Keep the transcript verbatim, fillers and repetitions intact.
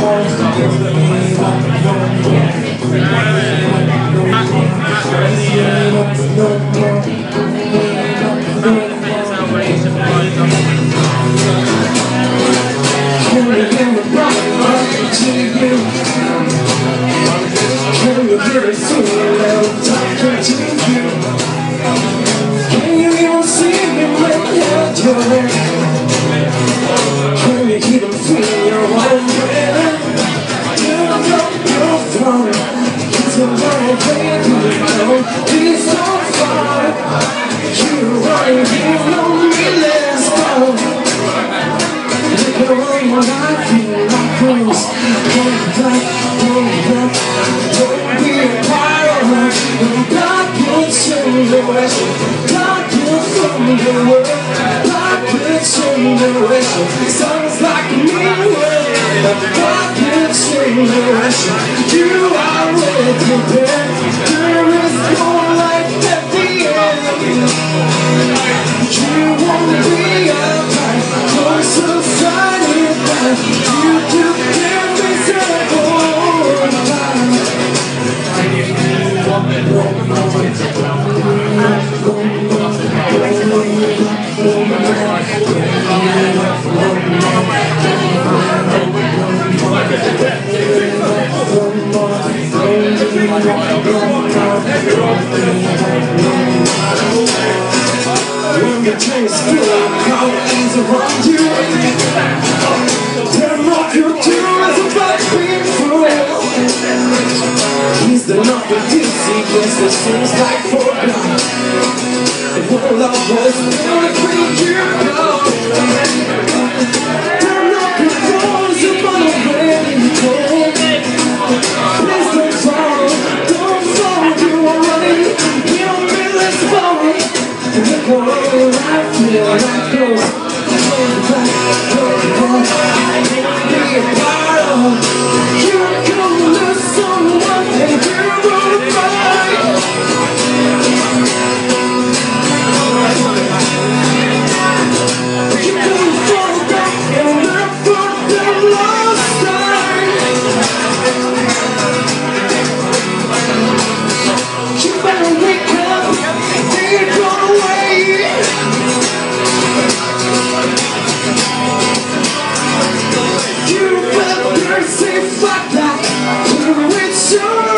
Sounds like a new world. God can change direction. You are with me, there. There is no life at the end. You won't be alright. Close to finding that you do get miserable time. When your dreams feel colors around you, turn off your tears about being forever. He's the nothing dizzy, yes, it seems like forgotten. And all I was gonna bring you down. Turn off your phones about where you go. Please don't fall, don't fall, you are running. You don't feel this falling. Look all I feel like goes. Be a part of. You're gonna lose someone and you're gonna fight. You're gonna fall back and look for the lost time. You better wake up, they're gonna wait. You better say fuck that, you know it's your